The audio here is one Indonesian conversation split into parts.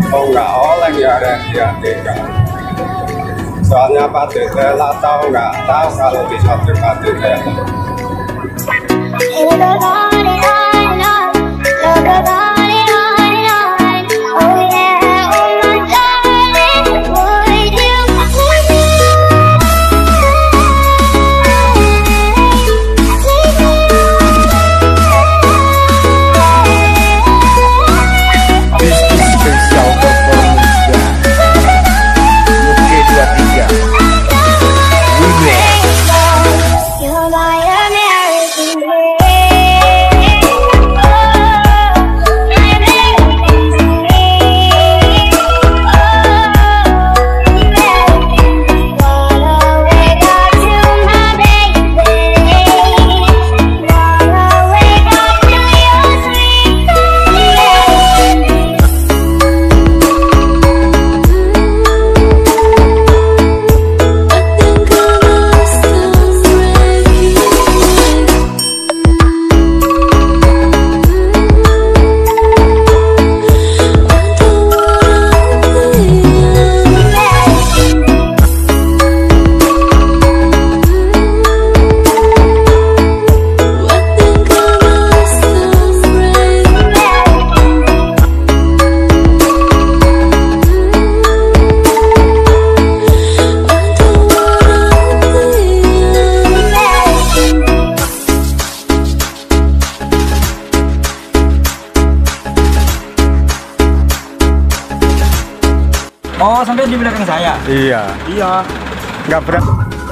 Oh nggak oleng ya Rendiatika. Soalnya Pak Tetela tahu nggak tahu kalau di satu Pak Tetela. Oh, sampai di belakang saya? Iya. Iya. Nggak berat.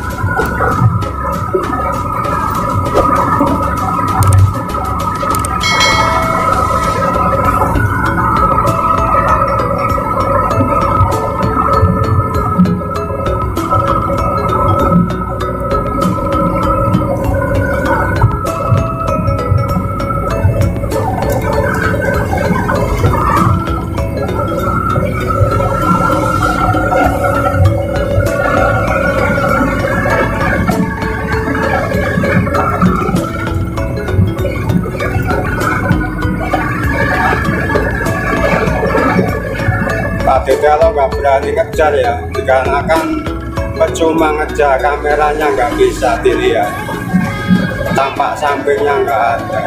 Kalau nggak berani ngejar ya, dikarenakan percuma ngejar, kameranya nggak bisa dilihat, tampak sampingnya nggak ada,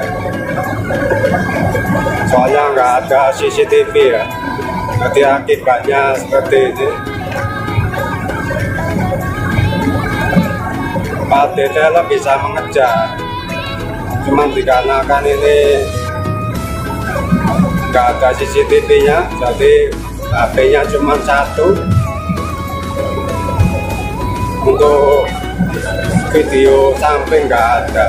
soalnya nggak ada CCTV ya, jadi akibatnya seperti ini. Pak Tetela bisa mengejar, cuman dikarenakan ini nggak ada CCTV-nya, jadi HP-nya cuma satu untuk video samping nggak ada.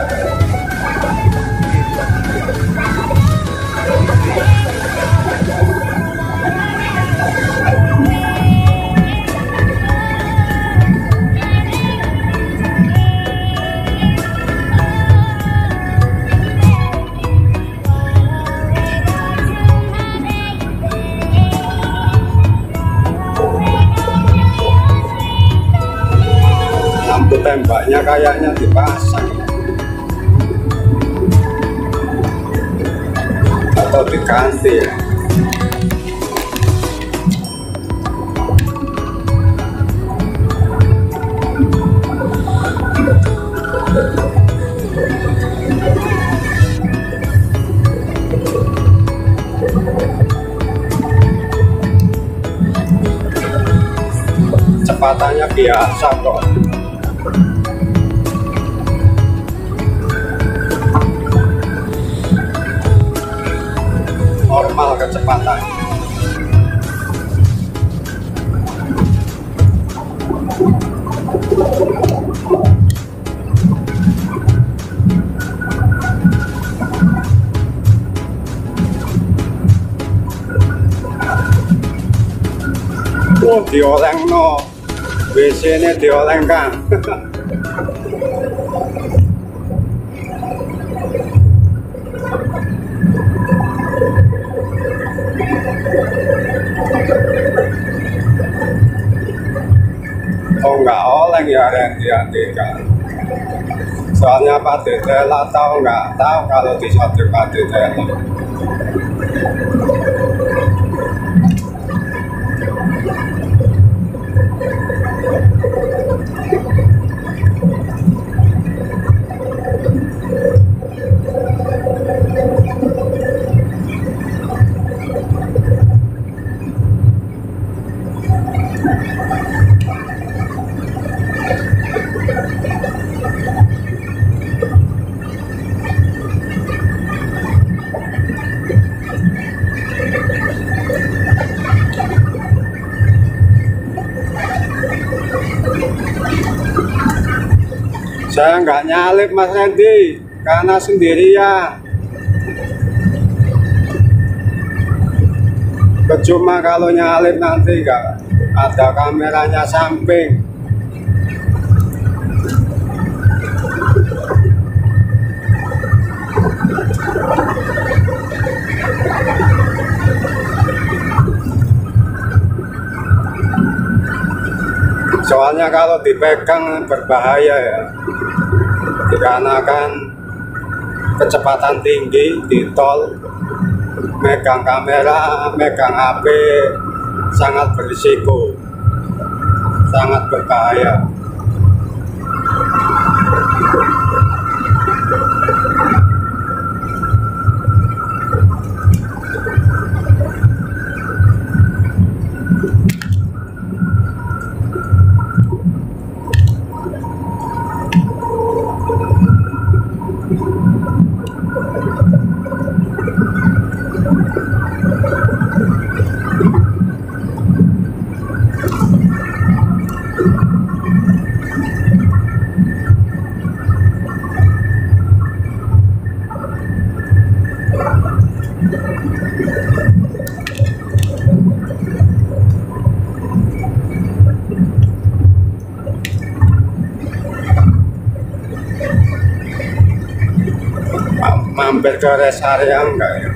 Tembaknya kayaknya dipasang atau diganti ya. Kecepatannya biasa kok. Normal kecepatan. Oh, diolengno. WC-nya diolengkan. Oh nggak oleng ya Rendiatika. Soalnya Pak Tetela tahu nggak tahu kalau di satu Pak Tetela. Saya nggak nyalip Mas Randy karena sendirian. Percuma kalau nyalip nanti nggak ada kameranya samping. Soalnya kalau dipegang berbahaya ya, dikarenakan kecepatan tinggi di tol, megang kamera, megang HP sangat berisiko, sangat berbahaya. Mampir ke rest area enggak ya?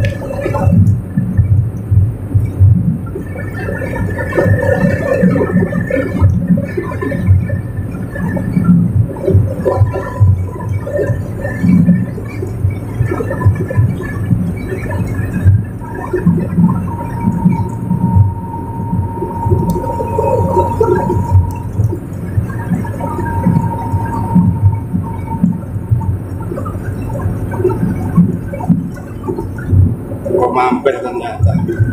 Oh, mampir ternyata.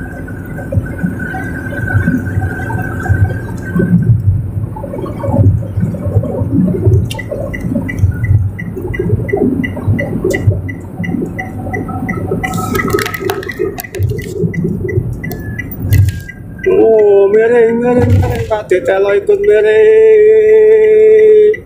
Oh, miring Pak Detelo ikut miring.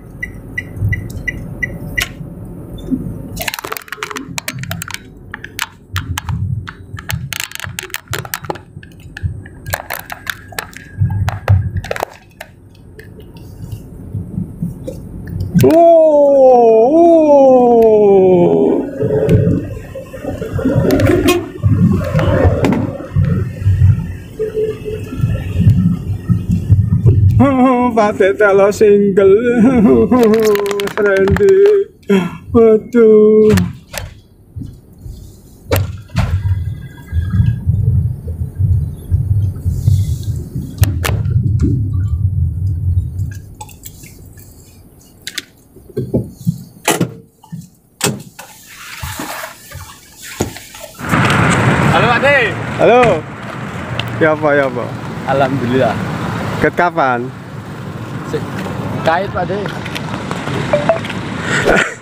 Pak Detelo single. Randy. Waduh. Halo Pak De. Halo. Ya apa? Alhamdulillah. Ket kapan? Kait Pak De.